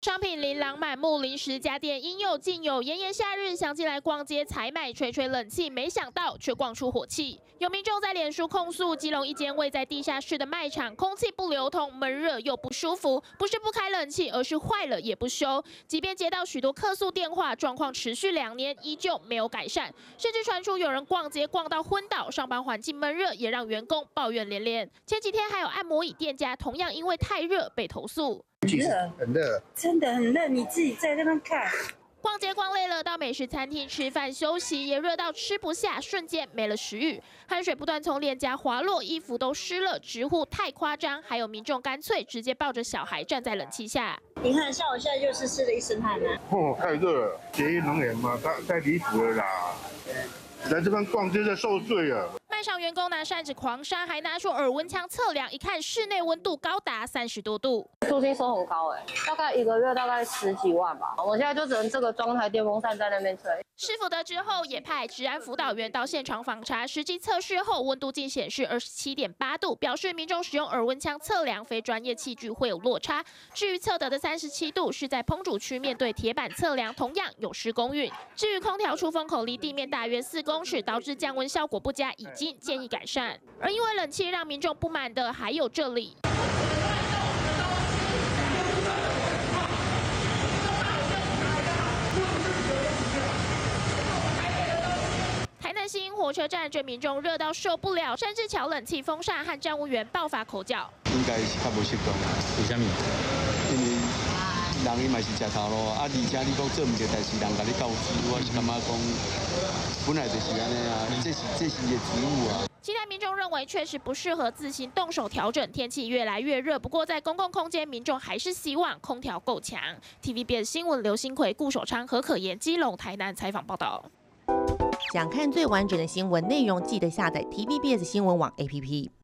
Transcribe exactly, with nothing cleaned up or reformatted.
商品琳琅满目，零食家电应有尽有。炎炎夏日，想进来逛街采买吹吹冷气，没想到却逛出火气。有民众在脸书控诉，基隆一间位在地下室的卖场，空气不流通，闷热又不舒服，不是不开冷气，而是坏了也不修。即便接到许多客诉电话，状况持续两年，依旧没有改善，甚至传出有人逛街逛到昏倒，上班环境闷热，也让员工抱怨连连。前几天还有按摩椅店家同样因为太热被投诉。 很热， 很热， 真的很热。你自己在那边看。 逛街逛累了，到美食餐厅吃饭休息，也热到吃不下，瞬间没了食欲，汗水不断从脸颊滑落，衣服都湿了，直呼太夸张。还有民众干脆直接抱着小孩站在冷气下。 你看，像我现在就是湿了一身汗啊。 哦，太热了，节约能源嘛，太太离谱了啦！来这边逛街在受罪了。 卖场员工拿扇子狂扇，还拿出耳温枪测量，一看室内温度高达三十多度。 租金收很高哎、欸，大概一个月大概十几万吧。我现在就只能这个装台电风扇在那边吹。 市府得知后，也派治安辅导员到现场访查，实际测试后温度竟显示二十七点八度，表示民众使用耳温枪测量非专业器具会有落差。至于测得的三十七度，是在烹煮区面对铁板测量，同样有失公允。至于空调出风口离地面大约四公尺，导致降温效果不佳，已经 建议改善，而因为冷气让民众不满的还有这里。台南新营火车站这民众热到受不了，甚至瞧冷气风扇和站务员爆发口角。 应该是较无适当，为什么？因为人伊嘛是食头路，啊，而且你讲做唔对代志，人甲你告知，我是感觉讲，本来就是安尼啊，这是这是伊的职务啊。 其他民众认为确实不适合自行动手调整，天气越来越热。不过在公共空间，民众还是希望空调够强。T V B S 新闻刘新奎、顾守昌、何可言基隆台南采访报道。 想看最完整的新闻内容，记得下载 T V B S 新闻网 A P P。